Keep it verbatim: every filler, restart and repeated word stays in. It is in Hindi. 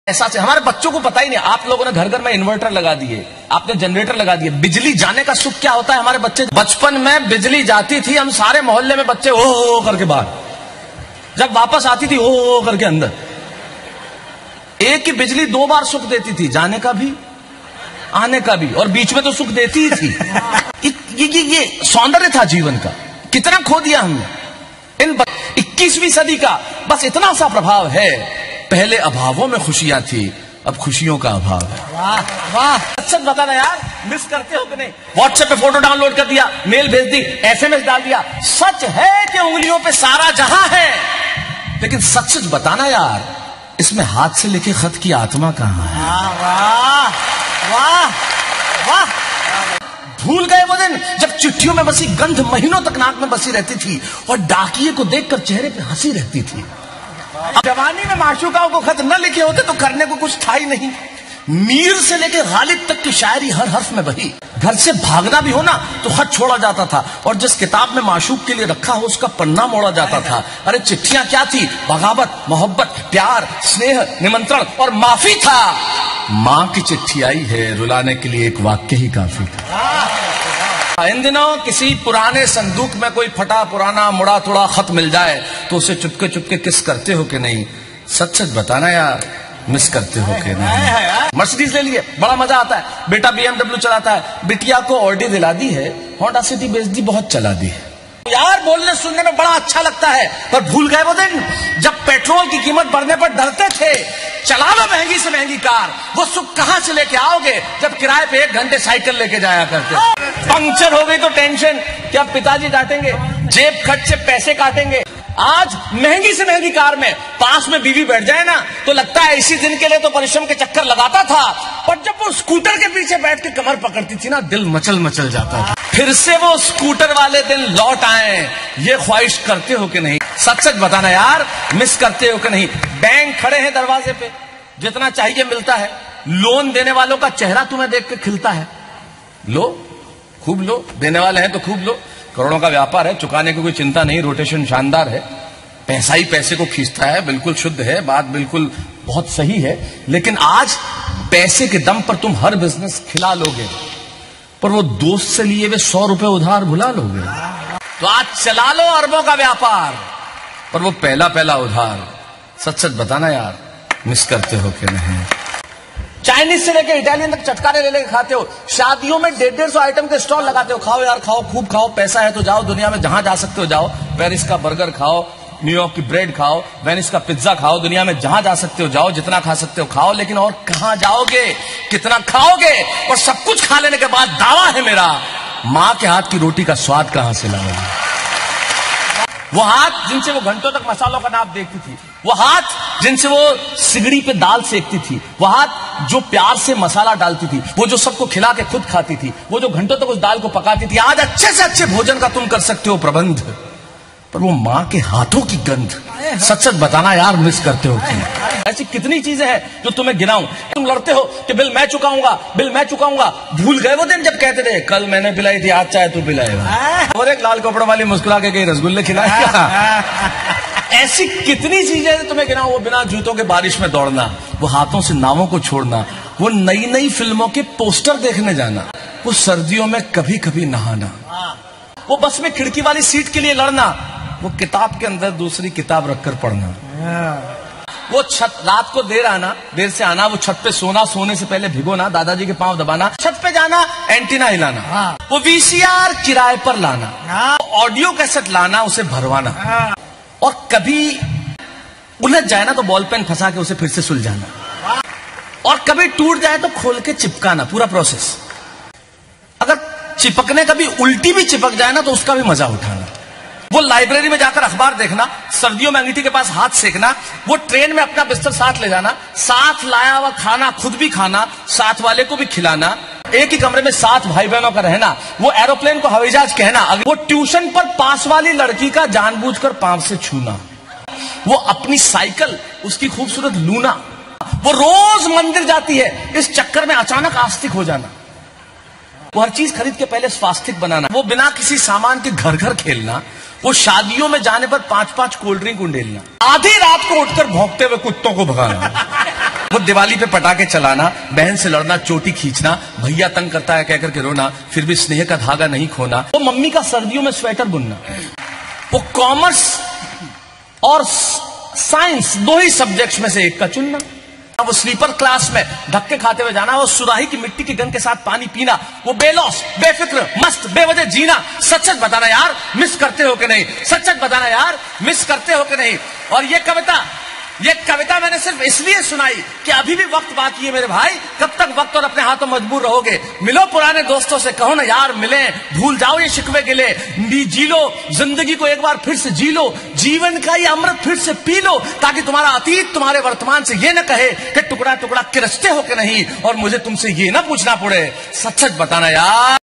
ऐसा से हमारे बच्चों को पता ही नहीं। आप लोगों ने घर घर में इन्वर्टर लगा दिए, आपने जनरेटर लगा दिए। बिजली जाने का सुख क्या होता है हमारे बच्चे। बचपन में बिजली जाती थी, हम सारे मोहल्ले में बच्चे ओ ओ करके बाहर, जब वापस आती थी ओ ओ करके अंदर। एक ही बिजली दो बार सुख देती थी, जाने का भी आने का भी, और बीच में तो सुख देती ही थी। ये ये ये सौंदर्य था जीवन का, कितना खो दिया हमने इन इक्कीसवीं सदी का। बस इतना सा प्रभाव है, पहले अभावों में खुशियां थी, अब खुशियों का अभाव है। वाह वाह, सच बताना यार, मिस करते हो कि नहीं। व्हाट्सएप पे फोटो डाउनलोड कर दिया, मेल भेज दी, एसएमएस डाल दिया। सच है कि उंगलियों पे सारा जहां है, लेकिन सच सच बताना यार, इसमें हाथ से लिखे खत की आत्मा कहां है। वाह वाह वाह। भूल गए वो दिन जब चिट्ठियों में बसी गंध महीनों तक नाक में बसी रहती थी, और डाकिये को देखकर चेहरे पे हंसी रहती थी। जवानी में माशूकाओं को खत न लिखे होते तो करने को कुछ था ही नहीं। मीर से लेकर गालिब तक की शायरी हर हर्फ में बही। घर से भागना भी हो ना तो खत छोड़ा जाता था, और जिस किताब में माशूक के लिए रखा हो उसका पन्ना मोड़ा जाता था। अरे चिट्ठियां क्या थी, बगावत, मोहब्बत, प्यार, स्नेह, निमंत्रण और माफी था। मां की चिट्ठी आई है, रुलाने के लिए एक वाक्य ही काफी था। इन दिनों किसी पुराने संदूक में कोई फटा पुराना मुड़ा तुड़ा खत मिल जाए तो उसे चुपके चुपके किस करते हो कि नहीं। सच सच बताना यार, मिस करते हो कि नहीं। मर्सिडीज ले लिए, बड़ा मजा आता है। बेटा बीएमडब्ल्यू चलाता है, बिटिया को ऑडी दिला दी है, होंडा सिटी बेच दी, बहुत चला दी है। यार बोलने सुनने में बड़ा अच्छा लगता है, पर भूल गए वो दिन जब पेट्रोल की कीमत बढ़ने पर डरते थे। चला लो महंगी से महंगी कार, वो सुख कहां से लेके आओगे जब किराए पे एक घंटे साइकिल लेके जाया करते। पंक्चर हो गई तो टेंशन, क्या पिताजी डांटेंगे, जेब खर्च से पैसे काटेंगे। आज महंगी से महंगी कार में पास में बीवी बैठ जाए ना तो लगता है इसी दिन के लिए तो परिश्रम के चक्कर लगाता था, पर जब वो स्कूटर के पीछे बैठ के कमर पकड़ती थी ना, दिल मचल मचल जाता था। फिर से वो स्कूटर वाले दिन लौट आए, ये ख्वाहिश करते हो कि नहीं। सच सच बताना यार, मिस करते हो कि नहीं। बैंक खड़े हैं दरवाजे पे, जितना चाहिए मिलता है। लोन देने वालों का चेहरा तुम्हें देख के खिलता है। लो, खूब लो, देने वाले हैं तो खूब लो। करोड़ों का व्यापार है, चुकाने की कोई चिंता नहीं, रोटेशन शानदार है, पैसा ही पैसे को खींचता है, बिल्कुल शुद्ध है, बात बिल्कुल बहुत सही है। लेकिन आज पैसे के दम पर तुम हर बिजनेस खिला लोगे, पर वो दोस्त से लिए वे सौ रुपए उधार भुला लोगे। तो आज चला लो अरबों का व्यापार, पर वो पहला पहला उधार। सच सच बताना यार, मिस करते हो कि नहीं। चाइनीज से लेकर इटालियन तक चटकारे ले लेकर खाते हो। शादियों में डेढ़ डेढ़ सौ आइटम के स्टॉल लगाते हो। खाओ यार खाओ, खूब खाओ, पैसा है तो जाओ, दुनिया में जहां जा सकते हो जाओ। पेरिस का बर्गर खाओ, न्यूयॉर्क की ब्रेड खाओ, वेनिस का पिज्जा खाओ, दुनिया में जहां जा सकते हो जाओ, जितना खा सकते हो खाओ। लेकिन और कहां जाओगे, कितना खाओगे। और सब कुछ खा लेने के बाद दावा है मेरा, मां के हाथ की रोटी का स्वाद कहां से लाओगे। वो हाथ जिनसे वो घंटों तक मसालों का नाप देखती थी, वो हाथ जिनसे वो सिगड़ी पे दाल सेकती थी, वो हाथ जो प्यार से मसाला डालती थी, वो जो सबको खिला के खुद खाती थी, वो जो घंटों तक उस दाल को पकाती थी। आज अच्छे से अच्छे भोजन का तुम कर सकते हो प्रबंध, पर वो मां के हाथों की गंध। सच सच बताना यार, मिस करते हो कि। ऐसी कितनी चीजें हैं जो तुम्हें गिनाऊं। तुम लड़ते हो कि बिल मैं चुकाऊंगा, बिल मैं चुकाऊंगा। भूल गए वो दिन जब कहते थे कल मैंने पिलाई थी, आज चाहे तू पिलाएगा। और एक लाल कपड़ों वाली मुस्कुरा के कहीं रसगुल्ले खिलाएगा। ऐसी कितनी चीजें तुम्हें गिनाऊं। वो बिना जूतों के बारिश में दौड़ना, वो हाथों से नावों को छोड़ना, वो नई नई फिल्मों के पोस्टर देखने जाना, वो सर्दियों में कभी कभी नहाना, वो बस में खिड़की वाली सीट के लिए लड़ना, वो किताब के अंदर दूसरी किताब रखकर पढ़ना, वो छत रात को देर आना, देर से आना, वो छत पे सोना, सोने से पहले भिगोना, दादाजी के पांव दबाना, छत पे जाना, एंटीना हिलाना, वो वीसीआर किराए पर लाना, ऑडियो कैसेट लाना, उसे भरवाना, और कभी उलझ जाए ना तो बॉल पेन फंसा के उसे फिर से सुलझाना, और कभी टूट जाए तो खोल के चिपकाना, पूरा प्रोसेस। अगर चिपकने कभी उल्टी भी चिपक जाए ना तो उसका भी मजा उठाना। वो लाइब्रेरी में जाकर अखबार देखना, सर्दियों में अंगीठी के पास हाथ सेकना, वो ट्रेन में अपना बिस्तर साथ ले जाना, साथ लाया हुआ खाना खुद भी खाना, साथ वाले को भी खिलाना, एक ही कमरे में सात भाई बहनों का रहना, वो एरोप्लेन को हवाई जहाज कहना, वो ट्यूशन पर पास वाली लड़की का जानबूझकर पांव से छूना, वो अपनी साइकिल उसकी खूबसूरत लूना, वो रोज मंदिर जाती है, इस चक्कर में अचानक आस्तिक हो जाना, वो हर चीज खरीद के पहले स्वास्तिक बनाना, वो बिना किसी सामान के घर घर खेलना, वो शादियों में जाने पर पांच पांच कोल्ड ड्रिंक उंडेलना, आधी रात को उठकर भौंकते हुए कुत्तों को भगाना। वो दिवाली पे पटाखे चलाना, बहन से लड़ना, चोटी खींचना, भैया तंग करता है कहकर के रोना, फिर भी स्नेह का धागा नहीं खोना, वो मम्मी का सर्दियों में स्वेटर बुनना, वो कॉमर्स और साइंस दो ही सब्जेक्ट्स में से एक का चुनना, वो स्लीपर क्लास में धक्के खाते हुए जाना, वो सुराही की मिट्टी की गन के साथ पानी पीना, वो बेलौस बेफिक्र मस्त बेवजह जीना। सच सच बताना यार, मिस करते हो कि नहीं? सच सच बताना यार, मिस करते हो कि नहीं? और ये कविता ये कविता मैंने सिर्फ इसलिए सुनाई कि अभी भी वक्त बाकी है मेरे भाई। कब तक वक्त और अपने हाथों मजबूर रहोगे? मिलो पुराने दोस्तों से, कहो ना यार मिले, भूल जाओ ये शिकवे गिले, जी लो जिंदगी को एक बार फिर से जी लो, जीवन का ये अमृत फिर से पी लो, ताकि तुम्हारा अतीत तुम्हारे वर्तमान से ये न कहे कि टुकड़ा टुकड़ा किरचते हो कि नहीं, और मुझे तुमसे ये ना पूछना पड़े। सच सच बताना यार।